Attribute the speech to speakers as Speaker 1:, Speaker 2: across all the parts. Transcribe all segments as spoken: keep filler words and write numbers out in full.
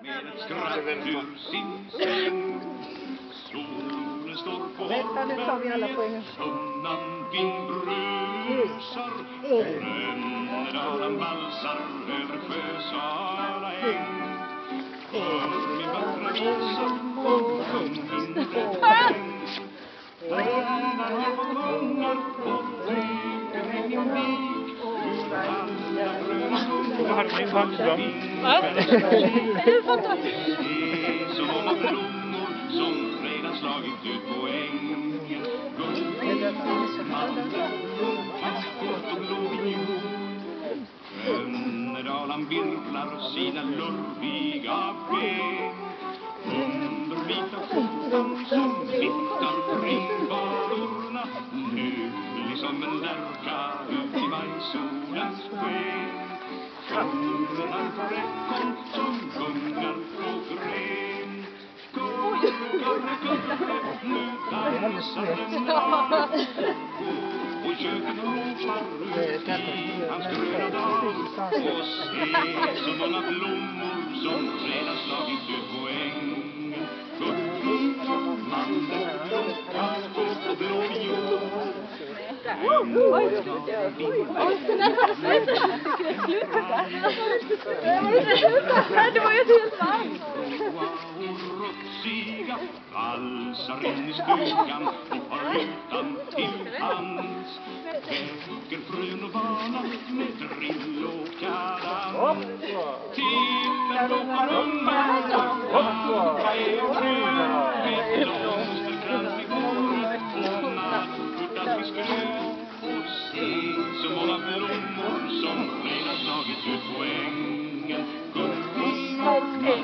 Speaker 1: med ett skratt ur sin säng. Solen står på Hornberget, sunnan vindbrusar, Rönnedalen valsar över Sjösala äng. Hör min vackra visa och sjung min refräng. Landar på kungar och flyger med min vik, ur alla gröna skogar
Speaker 2: Det är fantastiskt.
Speaker 1: Det är så många blommor som redan slagit ut på äng. Rönnedalan virvlar sina lurviga ben under vita skjortan som viftar kring badorna, nylig som en lärka ut i majsolens sken. Sjunger han för ekon som gungar på gren. Kurre, kurre, kurre, nu dansar den dag. Och i köket ropar ut i hans gröna dag. Och se så många blommor som redan slagit ut på äng. Gurka, mandel, havskott och blå viol.
Speaker 2: Oj, sluta. Oj, nästan sluta. Sluta. Det var ju helt varmt.
Speaker 1: Siga valsar in i stugan och har lutan till hands. Väcker frön och vana med drill och kadans. Till en ropar unga vad är och röd med blomsterkrans vid gården och nattskjortas vid skröd. Och se så många blommor som redan slagit ut på ängen. Gurka, mandel,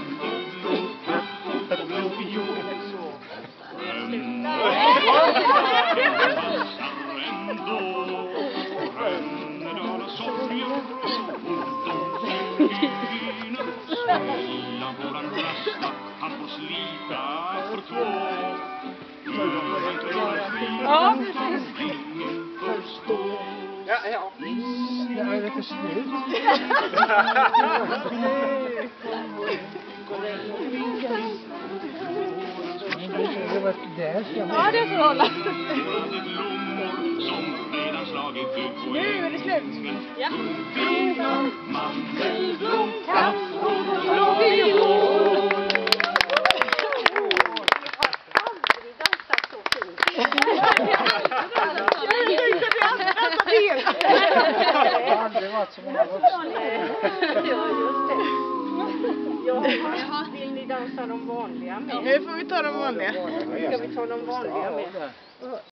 Speaker 1: Rönnedala sorger och ortens snälla våran rasta, han får slita för två. Gör han klarar skit som ingen förstår.
Speaker 3: Ja, ja.
Speaker 4: Ja, är det för slut? Det var där.
Speaker 2: Ja, det är så hålla.
Speaker 1: Nu
Speaker 2: är det slut. Ja.
Speaker 1: Mandelblom, kaffrot och blå viol.
Speaker 2: Aldrig dansat så fint.
Speaker 4: Det har aldrig varit så många vuxna.
Speaker 2: Ja, just det.
Speaker 5: Ja, vill ni dansa de vanliga med?
Speaker 3: Nu får vi ta de vanliga.
Speaker 5: Ska vi ta de vanliga med?